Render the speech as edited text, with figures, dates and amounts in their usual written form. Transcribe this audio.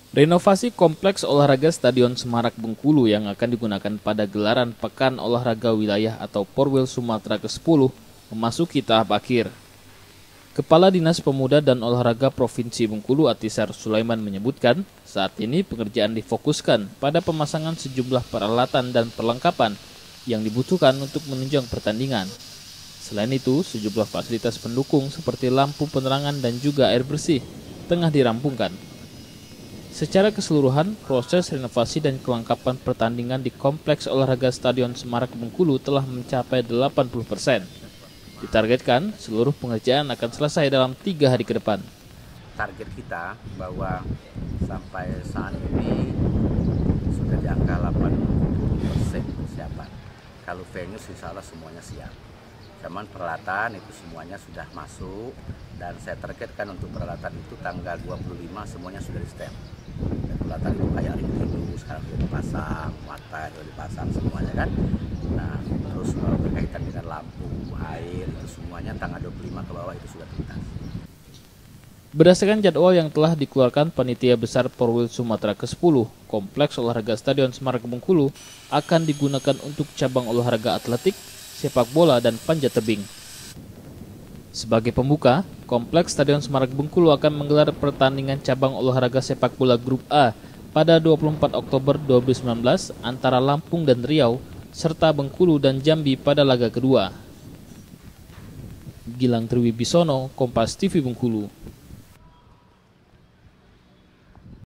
Renovasi kompleks olahraga Stadion Semarak Bengkulu yang akan digunakan pada gelaran Pekan Olahraga Wilayah atau Porwil Sumatera ke-10 memasuki tahap akhir. Kepala Dinas Pemuda dan Olahraga Provinsi Bengkulu Atisar Sulaiman menyebutkan, saat ini pengerjaan difokuskan pada pemasangan sejumlah peralatan dan perlengkapan yang dibutuhkan untuk menunjang pertandingan. Selain itu, sejumlah fasilitas pendukung seperti lampu penerangan dan juga air bersih tengah dirampungkan. Secara keseluruhan, proses renovasi dan kelengkapan pertandingan di Kompleks Olahraga Stadion Semarak Bengkulu telah mencapai 80%. Ditargetkan, seluruh pengerjaan akan selesai dalam 3 hari ke depan. Target kita bahwa sampai saat ini sudah di angka 80% persiapan. Kalau venue insya Allah semuanya siap. Cuman peralatan itu semuanya sudah masuk dan saya targetkan untuk peralatan itu tanggal 25 semuanya sudah di stem. Peralatan itu kayak ring sekarang sudah dipasang, mata sudah dipasang semuanya kan. Nah, terus berkaitan dengan lampu, air itu semuanya tanggal 25 ke bawah itu sudah tuntas. Berdasarkan jadwal yang telah dikeluarkan Panitia Besar Porwil Sumatera ke-10, Kompleks Olahraga Stadion Semarak Bengkulu akan digunakan untuk cabang olahraga atletik, sepak bola, dan panjat tebing. Sebagai pembuka, Kompleks Stadion Semarak Bengkulu akan menggelar pertandingan cabang olahraga sepak bola Grup A pada 24 Oktober 2019 antara Lampung dan Riau, serta Bengkulu dan Jambi pada laga kedua. Gilang Triwibisono, Kompas TV Bengkulu.